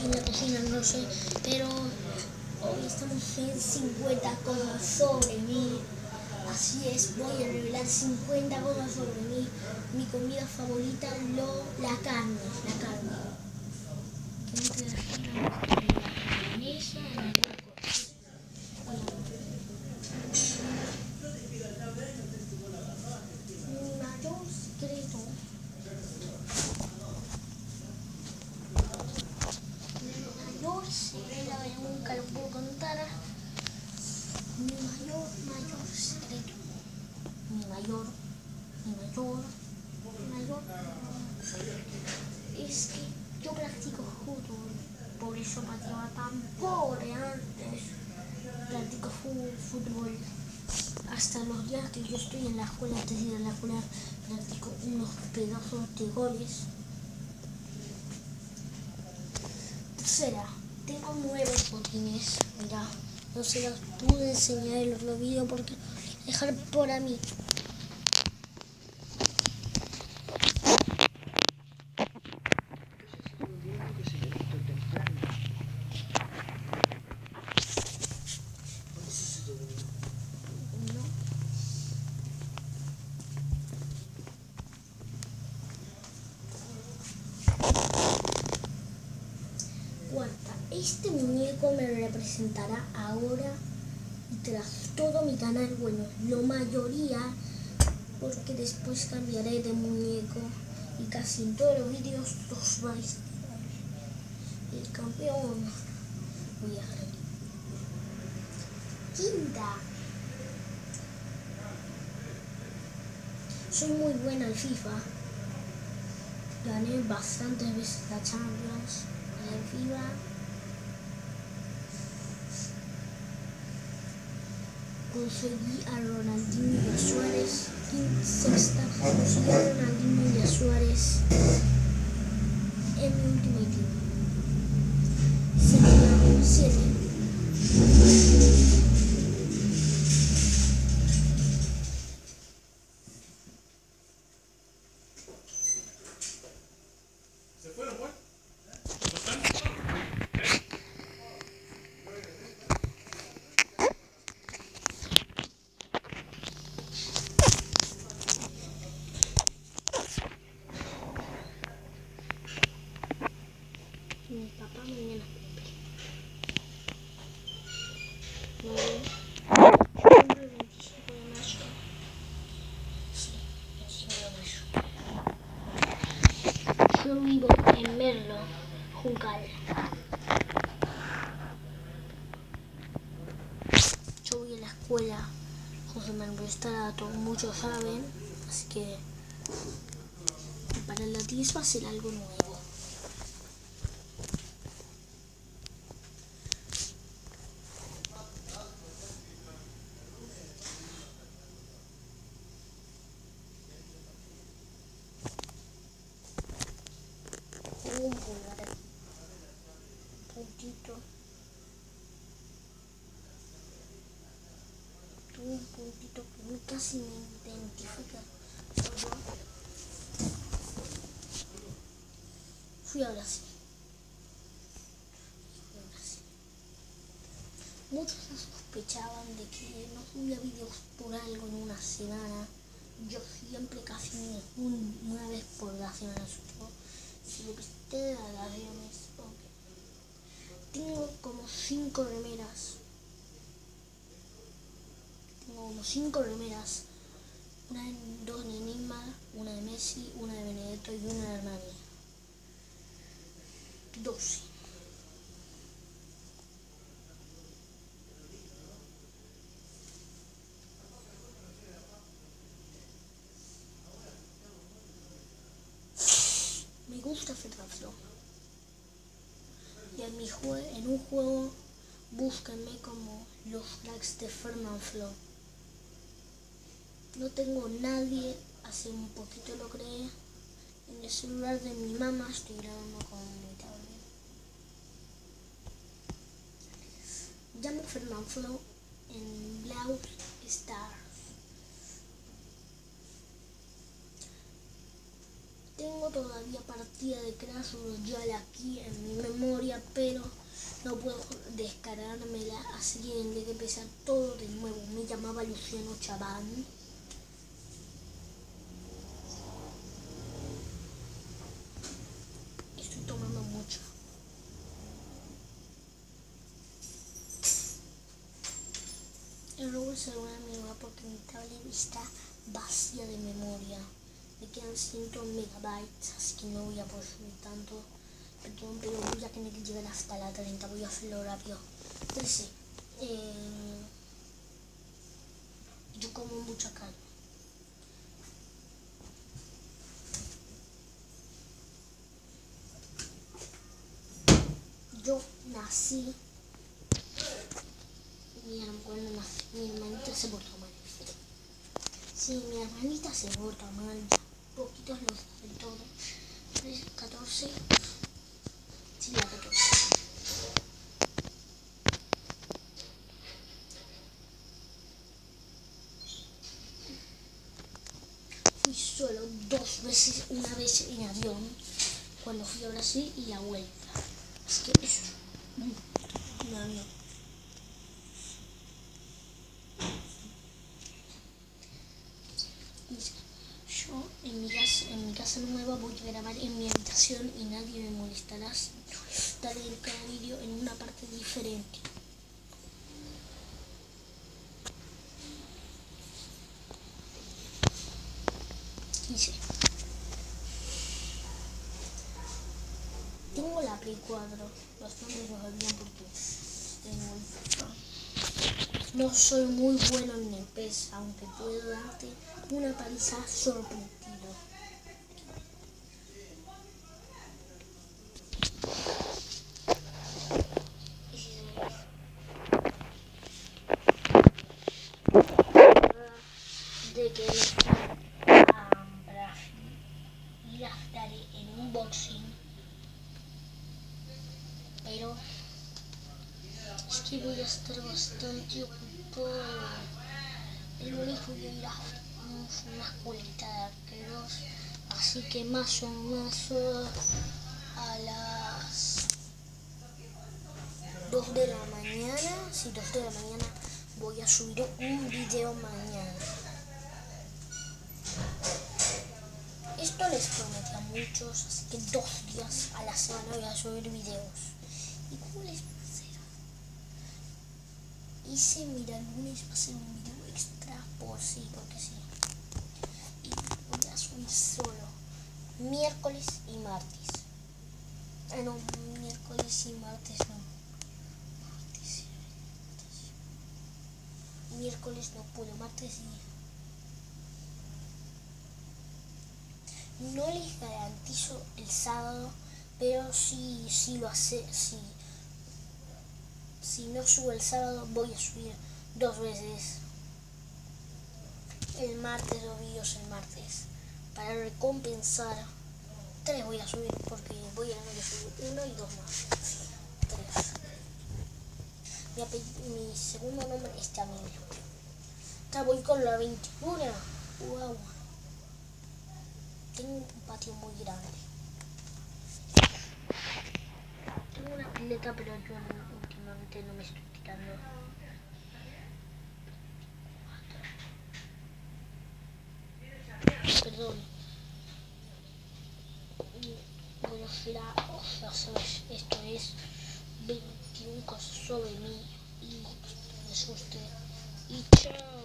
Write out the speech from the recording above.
en la cocina, no sé, pero hoy estamos en 50 cosas sobre mí. Así es, voy a revelar 50 cosas sobre mí. Mi comida favorita, la carne. Que no te la mesa, en la mi mayor secreto. Mi mayor secreto que nunca lo puedo contar. Mi mayor secreto. Mi mayor es que yo practico fútbol. Por eso pateaba tan pobre antes. Practico fútbol. Hasta los días que yo estoy en la escuela, antes de ir a la escuela, practico unos pedazos de goles. Tercera, tengo 9 botines. Mira, no se los pude enseñar en el otro video porque dejar por a mí. Cuarta, este muñeco me representará ahora y tras todo mi canal, bueno, la mayoría, porque después cambiaré de muñeco y casi en todos los vídeos los vais a ver. El campeón. Voy a ver. Quinta. Soy muy buena al FIFA. Gané bastantes veces la Champions en el FIFA. Conseguí a Ronaldinho y a Suárez. Sexta, conseguí a Ronaldinho y a Suárez en mi último equipo. 7. ¿Se fueron, Juan? Mi papá mañana cumple. 9. El 25 de mayo. Sí, 25 de mayo. Yo vivo en Merlo, Juncal. Yo voy a la escuela José Manuel Estarato, muchos saben, así que para el latín va a ser algo nuevo. Tengo un pulgar aquí, puntito. Tengo un puntito que casi me identifica. Fui a Brasil. Muchos sospechaban de que no subía videos por algo en una semana. Yo siempre casi una vez por la semana subo. Si lo que esté a las aviones, ok. Tengo como 5 remeras. Dos de Neymar, una de Messi, una de Benedetto y una de Armani. 12. Me gusta Fernanfloo. Y en un juego búsquenme como los cracks de Fernanfloo. No tengo nadie, hace un poquito lo creé. En el celular de mi mamá estoy grabando con mi tablet. Llamo Fernanfloo en Brawl Stars. Tengo todavía partida de Crash Royale aquí en mi memoria, pero no puedo descargármela, así que tendré que empezar todo de nuevo. Me llamaba Luciano Chabán. Estoy tomando mucho. El robo es alguna amiga porque mi tablet está vacía de memoria. Me quedan 100 megabytes, así que no voy a poder subir tanto. Perdón, pero voy a tener que llegar hasta la 30, voy a hacerlo rápido. 13. Yo como mucha carne. Yo nací. Cuando nací, mi hermanita se portó mal. Sí, mi hermanita se porta mal. Poquitos los saben todo. 13, 14. Sí, la 14. Fui solo 2 veces, una vez en avión, cuando fui a Brasil y la vuelta. Así que eso. Un avión. Yo en mi casa nueva voy a grabar en mi habitación y nadie me molestará. Daré cada vídeo en una parte diferente. Dice, tengo la Play 4, bastante lo sabían porque tengo el FIFA. No soy muy bueno en el PES, aunque puedo darte una paliza sorprendida. De que a Brasil y las daré en unboxing, pero es que voy a estar bastante ocupado. El lunes voy a ir a una escuelita de arqueros, así que más o menos a las 2 de la mañana, sí, 2 de la mañana voy a subir un video mañana. Esto les prometí a muchos, así que 2 días a la semana voy a subir videos. ¿Y cómo les va a hacer? Hice, mira, el lunes va a ser un video extra por sí, porque sí. Y voy a subir solo miércoles y martes. No, miércoles y martes no. Martes y miércoles no puedo, martes y... No les garantizo el sábado, pero si lo hace, si no subo el sábado voy a subir 2 veces el martes, 2 videos el martes, para recompensar. 3 voy a subir porque voy a tener que subir 1 y 2 más. 3. Mi segundo nombre es Camilo. Ahora voy con la 21. Wow. Tengo un patio muy grande. Tengo una pileta, pero yo últimamente no me estoy tirando. Perdón. Voy a hacer esto es 21 cosas sobre mí y me asuste. Y chao.